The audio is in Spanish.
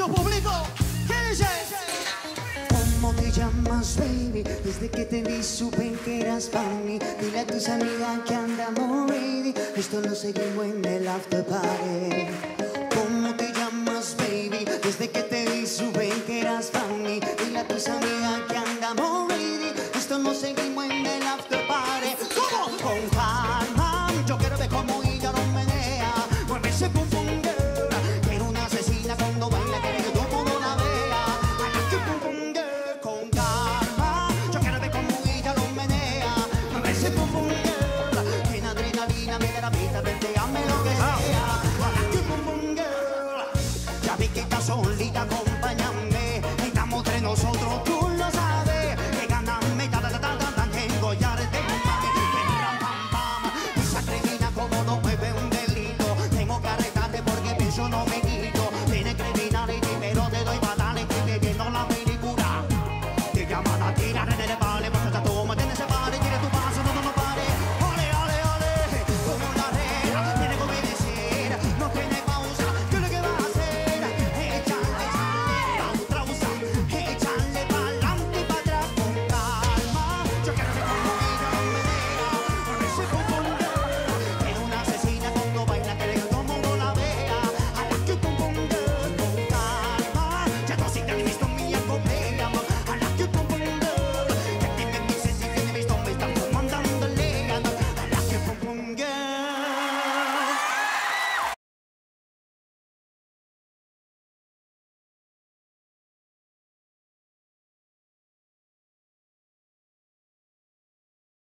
su público. ¿Qué dice? ¿Cómo te llamas, baby? Desde que te vi supe que eras para mí. Dile a tus amigas que andamos ready. Esto lo seguimos en el after party. ¿Cómo te llamas, baby? Desde que te vi supe que eras para mí. Dile a tus amigas que andamos ready. Esto lo seguimos en el after party. ¿Cómo? Con calma, yo quiero ver cómo ella lo menea. Mueve ese pum pum girl. Quiero una asesina cuando baila, quiero que todo el mundo la vea. Haga que pum pum girl. Con calma, yo quiero ver cómo ella lo menea. Mueve ese pum pum girl. Tiene adrenalina, me da la vida, vente, hazme lo que sea. Haga que pum pum girl. Ya vi que estás solita con